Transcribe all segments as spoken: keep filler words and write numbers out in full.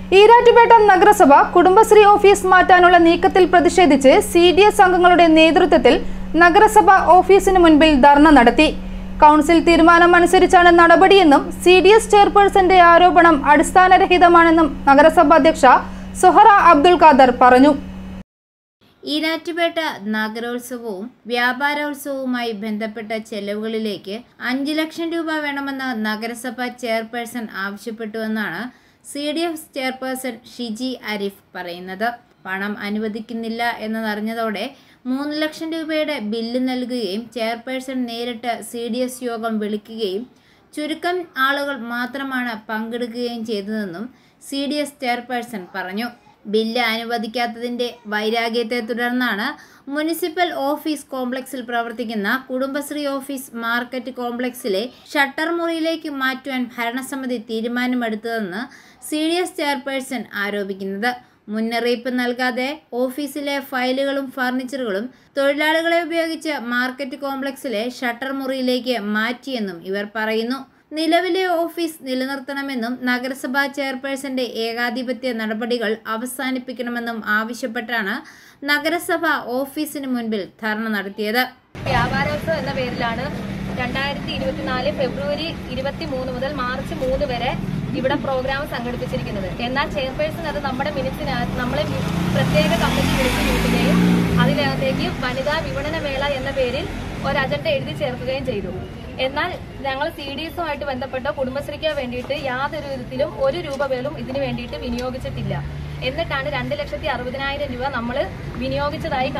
ഈരാറ്റുപേട്ട നഗരസഭ കുടുംബശ്രീ ഓഫീസ് മാറ്റാനുള്ള നീക്കത്തിൽ പ്രതിഷേധിച്ച് സി ഡി എസ് അംഗങ്ങളുടെ നേതൃത്വത്തിൽ നഗരസഭ ഓഫീസിന് മുൻപിൽ ധർണ നടത്തി. കൗൺസിൽ തീരുമാനമനുസരിച്ചാണ് നടപടിയെന്നും സി ഡി എസ് ചെയർപേഴ്സന്റെ ആരോപണം അടിസ്ഥാനരഹിതമാണെന്നും നഗരസഭ അധ്യക്ഷ സുഹറ അബ്ദുൽ ഖാദർ പറഞ്ഞു. ഈരാറ്റുപേട്ട നഗരോത്സവവും വ്യാപാരോത്സവവുമായി ബന്ധപ്പെട്ട ചെലവുകളിലേക്ക് അഞ്ചു ലക്ഷം രൂപ വേണമെന്ന് നഗരസഭ ചെയർപേഴ്സൺ ആവശ്യപ്പെട്ടുവെന്നാണ് C D F chairperson Shiji Arif പറയുന്നത്. പണം അനുവദിക്കുന്നില്ല എന്നതറിഞ്ഞതോടെ മൂന്ന് ലക്ഷം രൂപയുടെ ബില്ല് നൽകുകയും ചെയർപേഴ്സൺ നേരിട്ട് സി ഡി എസ് യോഗം വിളിക്കുകയും ചുരുക്കം ആളുകൾ മാത്രമാണ് പങ്കെടുക്കുകയും ചെയ്തതെന്നും സി ഡി എസ് ചെയർപേഴ്സൺ പറഞ്ഞു. ബില്ല് അനുവദിക്കാത്തതിന്റെ വൈരാഗ്യത്തെ തുടർന്നാണ് മുനിസിപ്പൽ ഓഫീസ് കോംപ്ലക്സിൽ പ്രവർത്തിക്കുന്ന കുടുംബശ്രീ ഓഫീസ് മാർക്കറ്റ് കോംപ്ലക്സിലെ ഷട്ടർ മുറിയിലേക്ക് മാറ്റുവാൻ ഭരണസമിതി തീരുമാനമെടുത്തതെന്ന് സി ഡി എസ് ചെയർപേഴ്സൺ ആരോപിക്കുന്നത്. മുന്നറിയിപ്പ് നൽകാതെ ഓഫീസിലെ ഫയലുകളും ഫർണിച്ചറുകളും തൊഴിലാളികളെ ഉപയോഗിച്ച് മാർക്കറ്റ് കോംപ്ലക്സിലെ ഷട്ടർ മുറിയിലേക്ക് മാറ്റിയെന്നും ഇവർ പറയുന്നു. നിലവിലെ ഓഫീസ് നിലനിർത്തണമെന്നും നഗരസഭാ ചെയർപേഴ്സന്റെ ഏകാധിപത്യ നടപടികൾ അവസാനിപ്പിക്കണമെന്നും ആവശ്യപ്പെട്ടാണ് നഗരസഭ ഓഫീസിന് മുൻപിൽ ധർണ നടത്തിയത്. വ്യാപാരോത്സവം എന്ന പേരിലാണ് രണ്ടായിരത്തി ഇരുപത്തിനാല് ഫെബ്രുവരി ഇരുപത്തി മൂന്ന് മുതൽ മാർച്ച് മൂന്ന് വരെ ഇവിടെ പ്രോഗ്രാം സംഘടിപ്പിച്ചിരിക്കുന്നത്. എന്നാൽ ചെയർപേഴ്സൺ അത് നമ്മുടെ മിനിറ്റ്സിനകത്ത് നമ്മളെ പ്രത്യേക കമ്മിറ്റി വിളിച്ചു കൂട്ടുകയും അതിനകത്തേക്ക് വനിതാ വിപണന മേള എന്ന പേരിൽ ഒരു അജണ്ട എഴുതി ചേർക്കുകയും ചെയ്തു. എന്നാൽ ഞങ്ങൾ സി ഡി എസുമായിട്ട് ബന്ധപ്പെട്ട കുടുംബശ്രീക്ക് വേണ്ടിയിട്ട് യാതൊരു വിധത്തിലും ഒരു രൂപ പോലും ഇതിനു വേണ്ടിയിട്ട് വിനിയോഗിച്ചിട്ടില്ല. എന്നിട്ടാണ് രണ്ട് ലക്ഷത്തി അറുപതിനായിരം രൂപ നമ്മൾ വിനിയോഗിച്ചതായി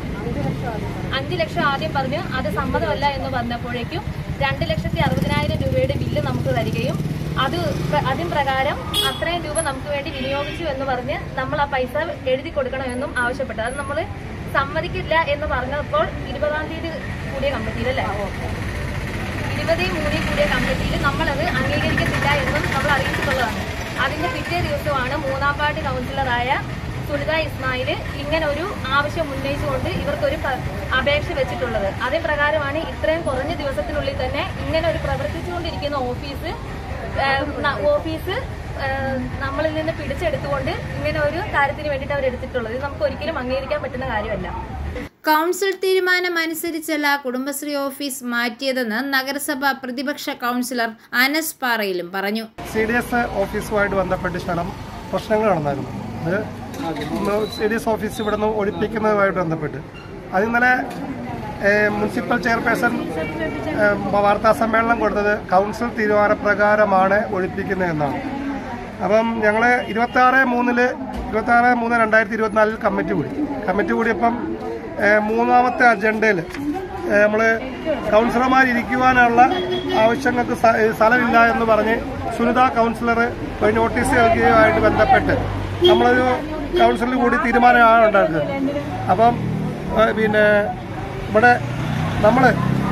അഞ്ചു ലക്ഷം ആദ്യം പറഞ്ഞു അത് സമ്മതമല്ല എന്ന് പറഞ്ഞപ്പോഴേക്കും രണ്ട് ലക്ഷത്തി അറുപതിനായിരം രൂപയുടെ ബില്ല് നമുക്ക് തരികയും അത് അതിൻ പ്രകാരം അത്രയും രൂപ നമുക്ക് വേണ്ടി വിനിയോഗിച്ചു എന്ന് പറഞ്ഞ് നമ്മൾ ആ പൈസ എഴുതി കൊടുക്കണമെന്നും ആവശ്യപ്പെട്ടു. അത് നമ്മൾ സമ്മതിക്കില്ല എന്ന് പറഞ്ഞപ്പോൾ ഇരുപതാം തീയതി കൂടിയ കമ്മിറ്റിയിലല്ലേ ഇരുപത് മൂന്നിൽ കൂടിയ കമ്മിറ്റിയിൽ നമ്മളത് അംഗീകരിക്കത്തില്ല എന്നും നമ്മൾ അറിയിച്ചിട്ടുള്ളതാണ്. അതിന്റെ പിറ്റേ ദിവസമാണ് മൂന്നാം വാർഡ് കൗൺസിലറായ സുനിത ഇസ്മായിൽ ഇങ്ങനെ ഒരു ആവശ്യം ഉന്നയിച്ചുകൊണ്ട് ഇവർക്കൊരു അപേക്ഷ വെച്ചിട്ടുള്ളത്. അതിൻ പ്രകാരമാണ് ഇത്രയും കുറഞ്ഞ ദിവസത്തിനുള്ളിൽ തന്നെ ഇങ്ങനെ ഒരു പ്രവർത്തിച്ചുകൊണ്ടിരിക്കുന്ന ഓഫീസ് ഓഫീസ് നമ്മളിൽ നിന്ന് പിടിച്ചെടുത്തുകൊണ്ട് ഇങ്ങനെ ഒരു കാര്യത്തിന് വേണ്ടിയിട്ട് അവർ എടുത്തിട്ടുള്ളത്. ഇത് നമുക്ക് ഒരിക്കലും അംഗീകരിക്കാൻ പറ്റുന്ന കാര്യമല്ല. കൗൺസിൽ തീരുമാനം അനുസരിച്ചല്ല കുടുംബശ്രീ ഓഫീസ് മാറ്റിയതെന്ന് നഗരസഭ പ്രതിപക്ഷ കൗൺസിലർ അനസ് പാറയിലും പറഞ്ഞു. സി ഡി എസ് ഓഫീസുമായിട്ട് ബന്ധപ്പെട്ട് ശകലം പ്രശ്നങ്ങൾ നടന്നായിരുന്നു. അത് സി ഡി എസ് ഓഫീസ് ഇവിടെ നിന്ന് ഒഴിപ്പിക്കുന്നതുമായിട്ട് ബന്ധപ്പെട്ട് അത് ഇന്നലെ മുനിസിപ്പൽ ചെയർപേഴ്സൺ വാർത്താ സമ്മേളനം കൊടുത്തത് കൗൺസിൽ തീരുമാനപ്രകാരമാണ് ഒഴിപ്പിക്കുന്നതെന്നാണ്. അപ്പം ഞങ്ങൾ ഇരുപത്തി ആറ് മൂന്നില് ഇരുപത്തി ആറ് മൂന്ന് രണ്ടായിരത്തി ഇരുപത്തിനാലിൽ കമ്മിറ്റി കൂടി കമ്മിറ്റി കൂടിയപ്പം മൂന്നാമത്തെ അജണ്ടയിൽ നമ്മൾ കൗൺസിലർമാരിരിക്കുവാനുള്ള ആവശ്യങ്ങൾക്ക് സ്ഥലമില്ല എന്ന് പറഞ്ഞ് സുനിത കൗൺസിലർ ഒരു നോട്ടീസ് നൽകിയതുമായിട്ട് ബന്ധപ്പെട്ട് നമ്മളൊരു കൗൺസിലിൽ കൂടി തീരുമാനമാണ് ഉണ്ടായിരുന്നത്. അപ്പം പിന്നെ ഇവിടെ നമ്മൾ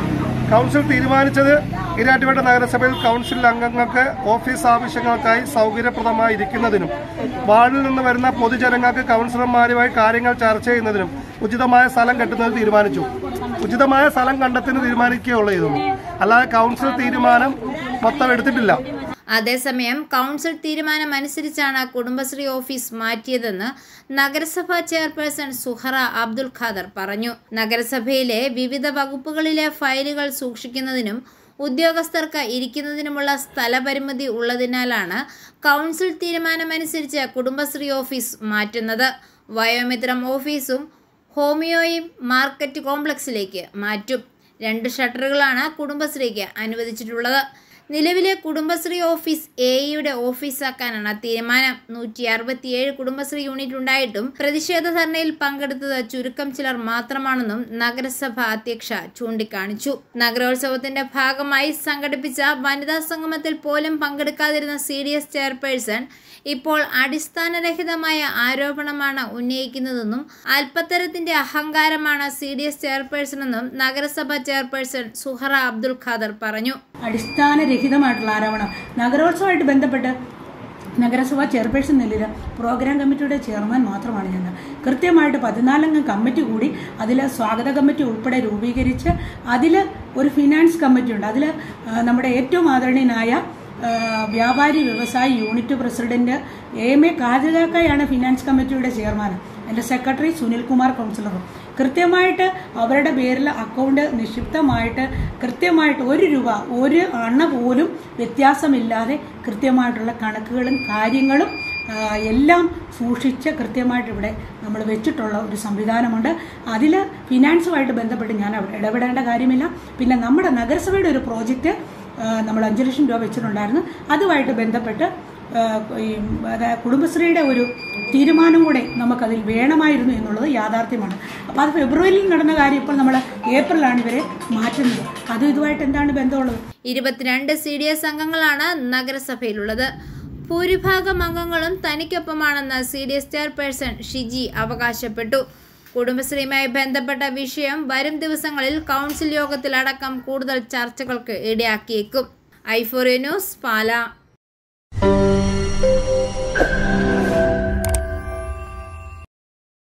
കൗൺസിൽ തീരുമാനിച്ചത് ഈരാറ്റുപേട്ട നഗരസഭയിൽ കൗൺസിൽ അംഗങ്ങൾക്ക് ഓഫീസ് ആവശ്യങ്ങൾക്കായി സൗകര്യപ്രദമായി ഇരിക്കുന്നതിനും വാർഡിൽ നിന്ന് വരുന്ന പൊതുജനങ്ങൾക്ക് കൗൺസിലർമാരുമായി കാര്യങ്ങൾ ചർച്ച ചെയ്യുന്നതിനും ഉചിതമായ സ്ഥലം കെട്ടുന്നത് തീരുമാനിച്ചു. ഉചിതമായ സ്ഥലം കണ്ടെത്തുന്നത് തീരുമാനിക്കുകയുള്ളൂ. ഇതൊന്നും അല്ലാതെ കൗൺസിൽ തീരുമാനം മൊത്തം എടുത്തിട്ടില്ല. അതേസമയം കൗൺസിൽ തീരുമാനം അനുസരിച്ചാണ് കുടുംബശ്രീ ഓഫീസ് മാറ്റിയതെന്ന് നഗരസഭാ ചെയർപേഴ്സൺ സുഹറ അബ്ദുൽ ഖാദർ പറഞ്ഞു. നഗരസഭയിലെ വിവിധ വകുപ്പുകളിലെ ഫയലുകൾ സൂക്ഷിക്കുന്നതിനും ഉദ്യോഗസ്ഥർക്ക് ഇരിക്കുന്നതിനുമുള്ള സ്ഥലപരിമിതി ഉള്ളതിനാലാണ് കൗൺസിൽ തീരുമാനമനുസരിച്ച് കുടുംബശ്രീ ഓഫീസ് മാറ്റുന്നത്. വയോമിത്രം ഓഫീസും ഹോമിയോയും മാർക്കറ്റ് കോംപ്ലക്സിലേക്ക് മാറ്റും. രണ്ട് ഷട്ടറുകളാണ് കുടുംബശ്രീക്ക് അനുവദിച്ചിട്ടുള്ളത്. നിലവിലെ കുടുംബശ്രീ ഓഫീസ് എ ഇയുടെ ഓഫീസാക്കാനാണ് തീരുമാനം. നൂറ്റി അറുപത്തിയേഴ് കുടുംബശ്രീ യൂണിറ്റ് ഉണ്ടായിട്ടും പ്രതിഷേധ ധർണയിൽ പങ്കെടുത്തത് ചുരുക്കം ചിലർ മാത്രമാണെന്നും നഗരസഭ അധ്യക്ഷ ചൂണ്ടിക്കാണിച്ചു. നഗരോത്സവത്തിന്റെ ഭാഗമായി സംഘടിപ്പിച്ച വനിതാ സംഗമത്തിൽ പോലും പങ്കെടുക്കാതിരുന്ന സി ഡി എസ് ചെയർപേഴ്സൺ ഇപ്പോൾ അടിസ്ഥാനരഹിതമായ ആരോപണമാണ് ഉന്നയിക്കുന്നതെന്നും അല്പത്തരത്തിന്റെ അഹങ്കാരമാണ് സി ഡി എസ് ചെയർപേഴ്സൺ എന്നും നഗരസഭ ചെയർപേഴ്സൺ സുഹറ അബ്ദുൽ ഖാദർ പറഞ്ഞു. അടിസ്ഥാനരഹിതമായിട്ടുള്ള ആരോപണം. നഗരോത്സവമായിട്ട് ബന്ധപ്പെട്ട് നഗരസഭാ ചെയർപേഴ്സൺ നിലയിൽ പ്രോഗ്രാം കമ്മിറ്റിയുടെ ചെയർമാൻ മാത്രമാണ് ഞങ്ങൾ. കൃത്യമായിട്ട് പതിനാലംഗം കമ്മിറ്റി കൂടി അതിൽ സ്വാഗത കമ്മിറ്റി ഉൾപ്പെടെ രൂപീകരിച്ച് അതിൽ ഒരു ഫിനാൻസ് കമ്മിറ്റി ഉണ്ട്. അതിൽ നമ്മുടെ ഏറ്റവും ആദരണീയനായ വ്യാപാരി വ്യവസായി unit president A M A കാതികാക്കയാണ് ഫിനാൻസ് കമ്മിറ്റിയുടെ ചെയർമാൻ. എൻ്റെ സെക്രട്ടറി സുനിൽകുമാർ കൗൺസിലറും. കൃത്യമായിട്ട് അവരുടെ പേരിൽ അക്കൗണ്ട് നിക്ഷിപ്തമായിട്ട് കൃത്യമായിട്ട് ഒരു രൂപ ഒരു അണ പോലും വ്യത്യാസമില്ലാതെ കൃത്യമായിട്ടുള്ള കണക്കുകളും കാര്യങ്ങളും എല്ലാം സൂക്ഷിച്ച് കൃത്യമായിട്ട് ഇവിടെ നമ്മൾ വെച്ചിട്ടുള്ള ഒരു സംവിധാനമുണ്ട്. അതിൽ ഫിനാൻസുമായിട്ട് ബന്ധപ്പെട്ട് ഞാൻ ഇടപെടേണ്ട കാര്യമില്ല. പിന്നെ നമ്മുടെ നഗരസഭയുടെ ഒരു പ്രോജക്റ്റ് നമ്മൾ അഞ്ച് ലക്ഷം രൂപ വെച്ചിട്ടുണ്ടായിരുന്നു. അതുമായിട്ട് ബന്ധപ്പെട്ട് കുടുംബശ്രീയുടെ ഒരു തീരുമാനം കൂടെ നമുക്കതിൽ വേണമായിരുന്നു എന്നുള്ളത് യാഥാർത്ഥ്യമാണ്. അപ്പോൾ അത് ഫെബ്രുവരിയിൽ നടന്ന കാര്യം ഇപ്പോൾ നമ്മൾ ഏപ്രിലാണ് ഇവരെ മാറ്റുന്നത്. അതും ഇതുമായിട്ട് എന്താണ് ബന്ധമുള്ളത്? ഇരുപത്തിരണ്ട് സി ഡി എസ് അംഗങ്ങളാണ് നഗരസഭയിലുള്ളത്. ഭൂരിഭാഗം അംഗങ്ങളും തനിക്കൊപ്പമാണെന്ന് C D S chairperson Shiji അവകാശപ്പെട്ടു. കുടുംബശ്രീയുമായി ബന്ധപ്പെട്ട വിഷയം വരും ദിവസങ്ങളിൽ കൗൺസിൽ യോഗത്തിലടക്കം കൂടുതൽ ചർച്ചകൾക്ക് ഇടയാക്കിയേക്കും. ഐ ഫോറിയ ന്യൂസ്, പാലാ.